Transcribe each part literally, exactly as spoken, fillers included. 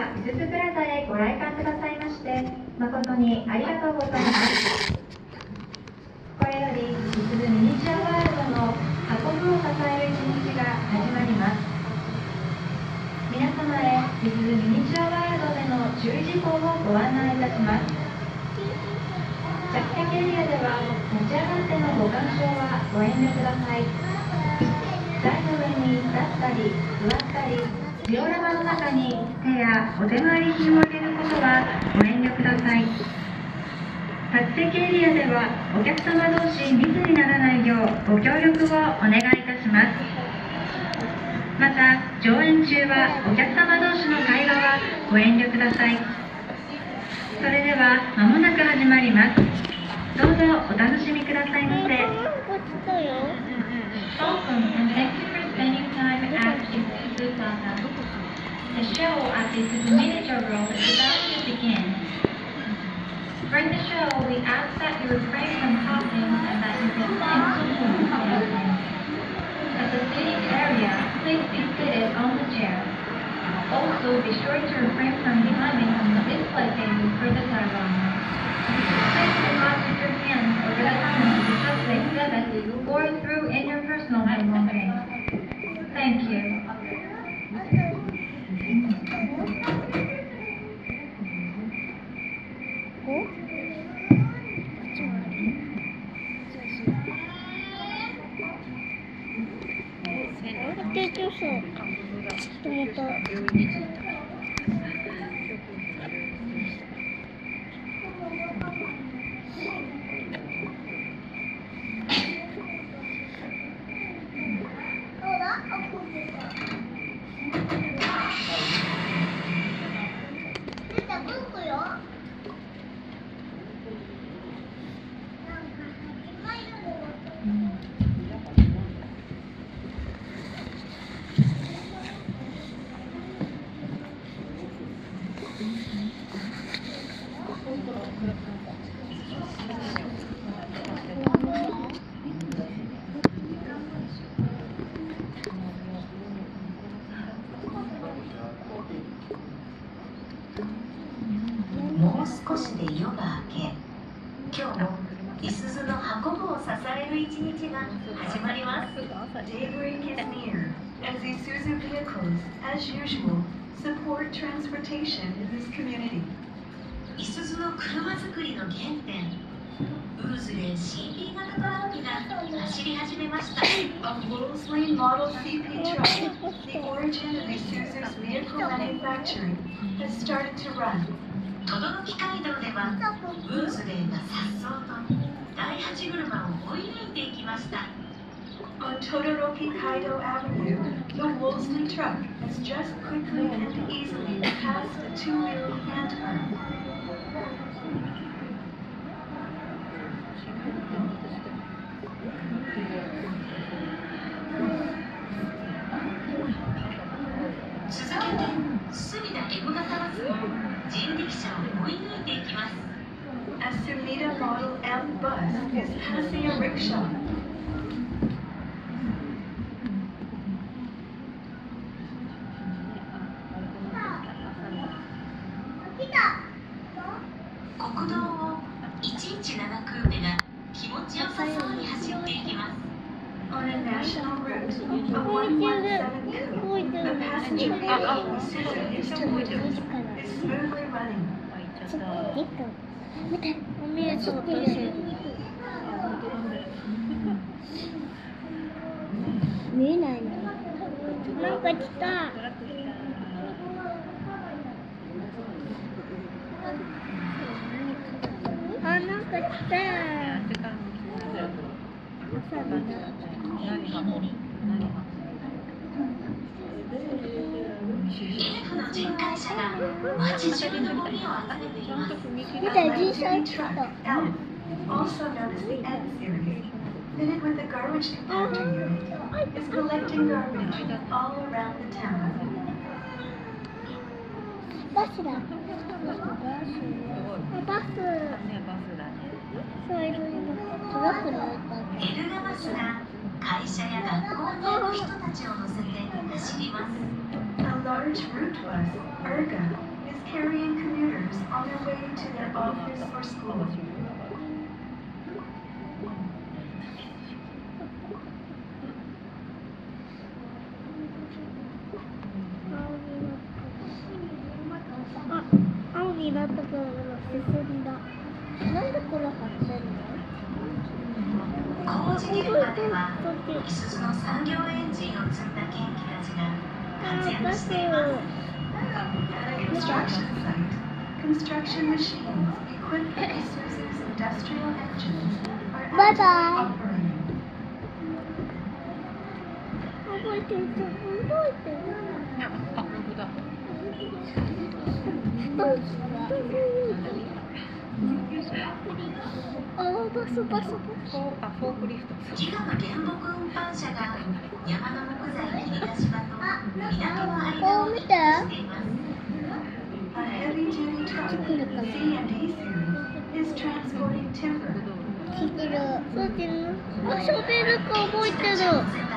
は美鈴プラザへご来館くださいまして誠にありがとうございます。これより美鈴ミニチュアワールドの運ぶを支える一日が始まります。皆様へ美鈴ミニチュアワールドでの注意事項をご案内いたします。着席エリアでは立ち上がってのご鑑賞はご遠慮ください。台の上に立ったり座ったりジオラマの中に手やお手回り品を入れることはご遠慮ください。立席エリアではお客様同士密にならないようご協力をお願いいたします。また上演中はお客様同士の会話はご遠慮ください。それでは間もなく始まります。どうぞお楽しみくださいませ。Welcome and thank you for spending time at Isuzu Plaza. The show at the Isuzu Miniature World is about to begin. During the show, we ask that you refrain from coughing and that you refrain from coughing. At the seating area, please be seated on the chair. Also, be sure to refrain from behind on the display table for the diorama. Please do not put your hands over the counter because they exhibit or through in your personal belongings. Thank you. もう少しで夜が明け、今日もいすゞの運ぶを支える一日が始まります。 Daybreak is near, as Isuzu vehicles, as usual, support transportation in this community. いすゞの車作りの原点、ウーズレー シーピー 型トラックが走り始めました。 A Wolseley Model シーピー truck, the origin of Isuzu's vehicle manufacturing, has started to run. 等々力街道ではウーズレーが颯爽と第八車を追い抜いていきました。 On Todoroki Kaido Avenue, the Wolseley truck has just quickly and easily passed a two-wheel hand pump. 続けて隅田 M 型バスも人力車を追い抜いていきます。 A Sumida Model M bus is passing a rickshaw. 国道をいちいちななクーペが気持ちよさそうに走っていきます。 On a national route, a one one seven coupe, a passenger vehicle Isuzu is smoothly running. 見て、見えそうとしてる。見えないの。なんか来た。あ、なんか来た。 エルフの巡回車が街中のゴミを集めています。 見た、実際来た。 Elf, also known as the N series, fitted with a garbage compactor unit, is collecting garbage all around the town. バスだ。バス。バス。そういるトラックの中。 エルガバスが会社や学校に行く人たちを乗せて走ります。 A large route bus, Erga, travelers on their way to their office or school. あ、青になったから進んだ。なんでこれ貼ってんの？ 工事現場ではいすゞの産業エンジンを積んだ研機たちが活躍しています。 At a construction site, construction machines equipped with Isuzu's industrial engines are Bye actively bye. operating. 覚えてる、覚えてる。 あ、本当だ。 あ、バスバスバス。 あ、フォークリフト。 ギガの原木運搬車が山の木材切り出し場と港の間を行き来しています。 A heavy-duty truck, C and D series, is transporting timber. 聞いてる。そうてる。あ、ショベルか覚えてる。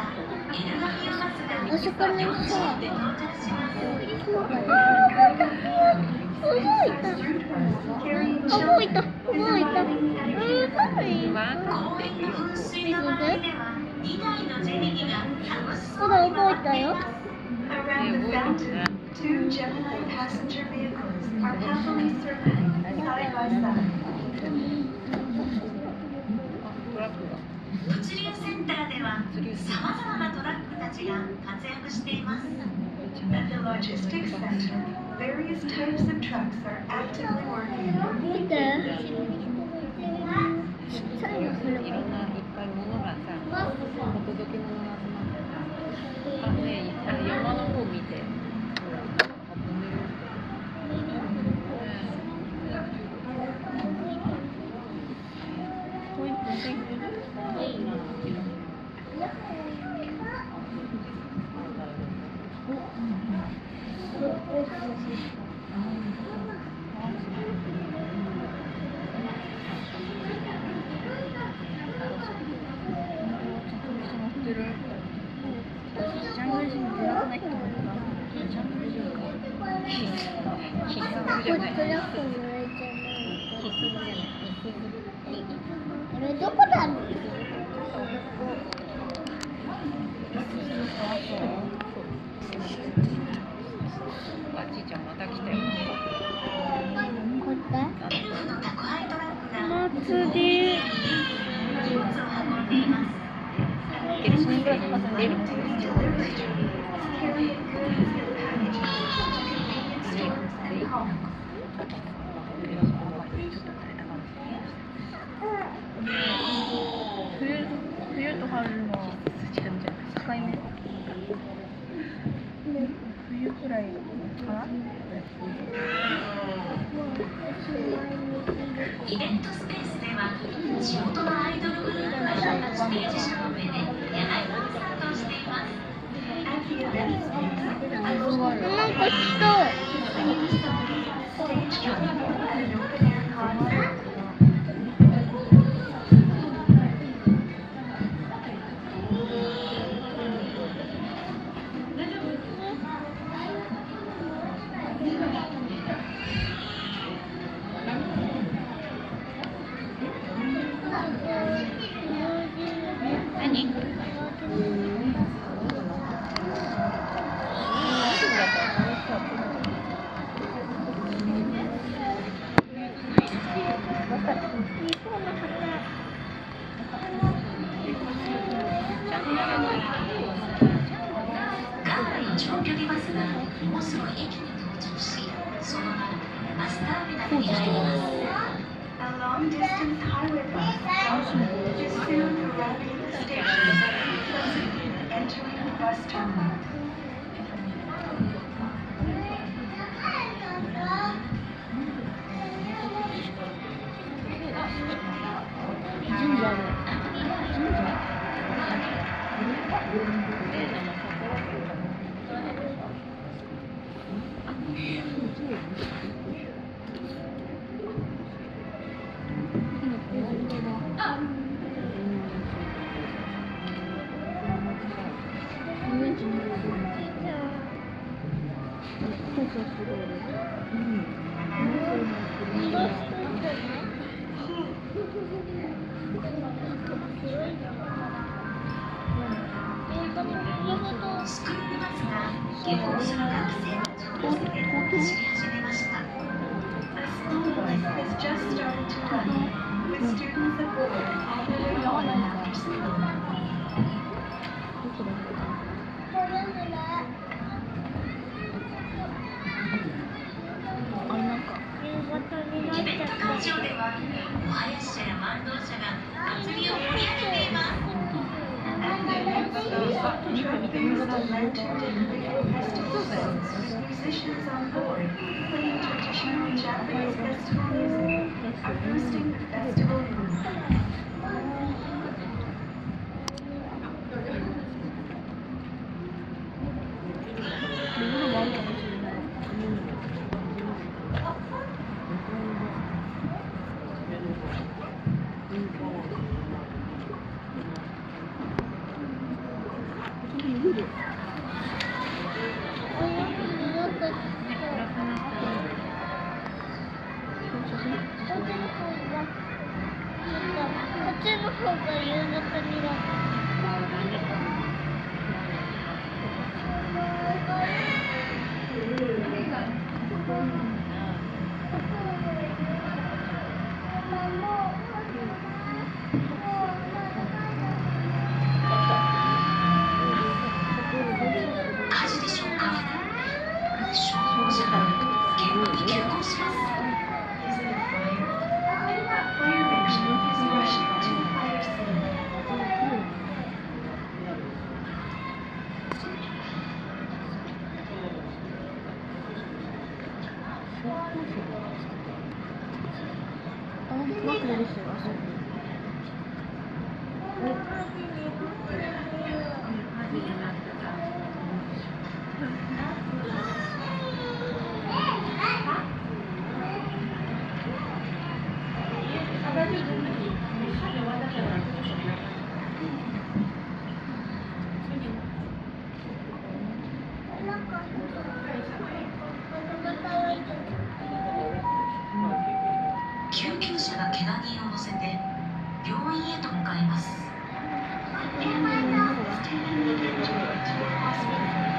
あそこにさ、そうだね。覚えた。 Carrying 覚えた。 children 覚えた。えー、何？ 公園の噴水の周りではにだいのジェミニが楽しそうまだに回ってい覚えたよ。 ます。 around the fountain. Two Gemini passenger vehicles are happily circling side by side. トラックが。 物流センターではさまざまなトラックたちが活躍しています。 At the logistics center, various types of trucks are actively working. 見て。ちっちゃいのそれいろんないっぱい物がさ、お届け物が集まってる。あ、ね、あの山の方見て。ほら、運んでる。 ジャングル人出なくない人もいるな。ジャングル人か。 必須これトラックのあれじゃない。 必須じゃない。 あれどこだろう？ あ、ちいちゃんまた来たよ。 こっエルフの宅配トラックが祭り。 荷物を運んでいます。 いちねんぐらいかかってる。 Delivery trains carrying goods and packages to convenience stores and homes. 冬冬と春の境目冬くらいかな。 イベントスペースでは地元のアイドルグループがステージ車の上で野外コンサートをしています。 At the event space, a local なんか来た。 stage truck and an open-air concert. ガンバイ長距離バスがもうすぐ駅に到着し、その後バスターミナルに入ります。 A long-distance highway bus is soon arriving at the station, subsequently entering the bus terminal. 神社ある。神社。そうそうそう。 スクールバスが下校する学生たちを乗せて走り始めました。 A school bus has just started to run, with students aboard all the way home after school. イベント会場ではお囃子者や万能者が祭りを盛り上げています。 Truck-based Lantern Day festival boats with musicians on board playing traditional Japanese festival music are boosting the festival mood. 火事でしょうか。消防車が現場に急行します。 Is it a fire? Firemen is rushing to the fire scene. 救急車が怪我人を乗せて病院へと向かいます。 Ambulance is taking the injured to a hospital.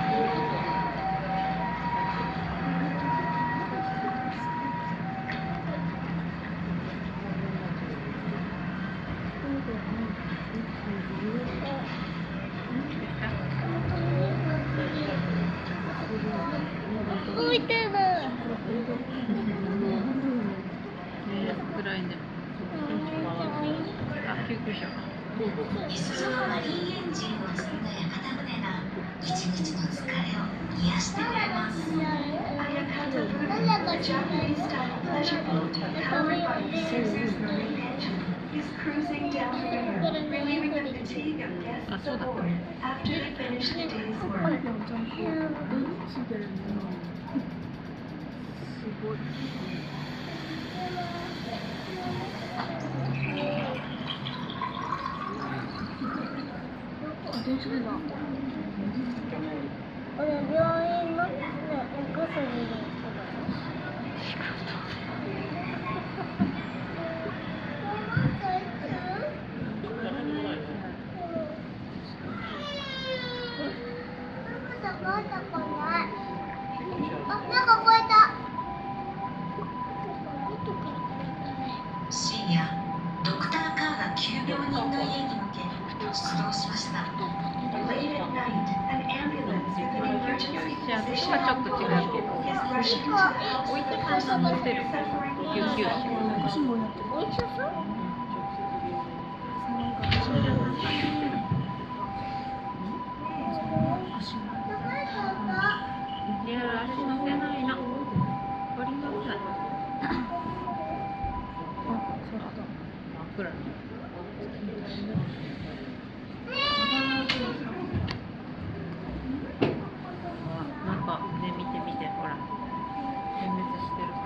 動いてる。 ぐらいで。あ、救急車。 いすゞのマリンエンジンを積んだ屋形船が一日の疲れを癒してくれます。 Ayakata Buna, a Japanese-style pleasure boat powered by the Caesar's marine engine, is cruising down the river, relieving the fatigue of guests aboard after they finish the day's work. 俺病院のね、お薬で。 深夜、ドクターカーが急病人の家に向け出動しました。 Late at night, an ambulance with an emergency physician on board is rushing to the house of a person suffering from 救急車。 お医者さん？ いや、足乗せないの。降りなさい。真っ暗。なんかね、見て見て、ほら。点滅してる。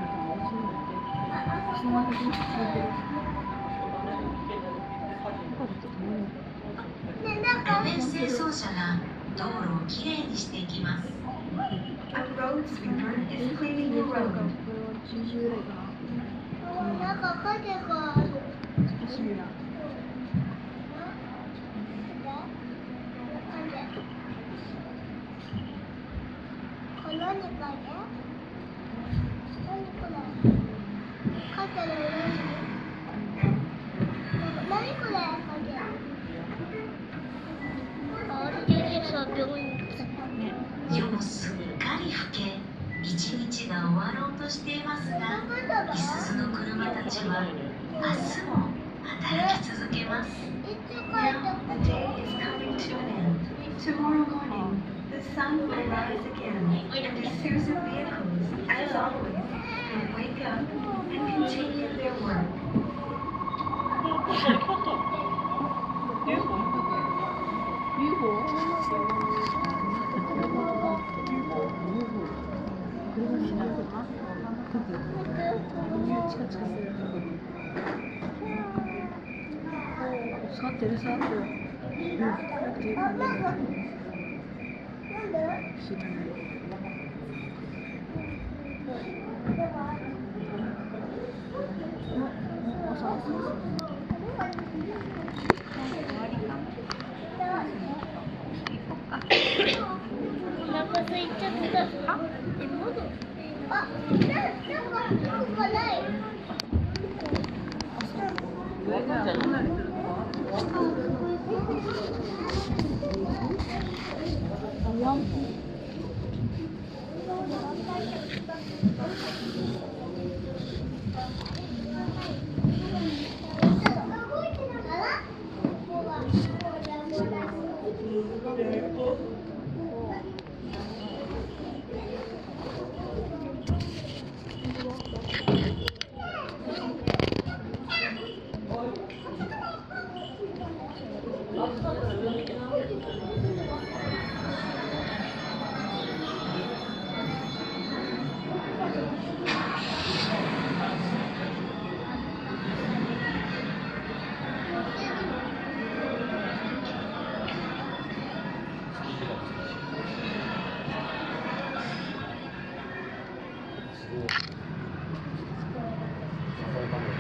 路面清掃車が道路をきれいにしていきます。 A road sweeper is cleaning the road. か影がある。 少し見な。 これ何影？何これ？影の何？何これ？影。あれでさ、病院行った。 夜もすっかり更け、一日が終わろうとしていますが、いすゞの車たちは明日も働き続けます。 いつ帰ってく Now the る？ day is coming to an end. Tomorrow morning, the sun will rise again, and Isuzu vehicles, as always, will wake up and continue their work. 살때 살때 그렇게 お腹空いちゃった。あ、え、まだ。あ、な、なんか、なんかない。 支えたの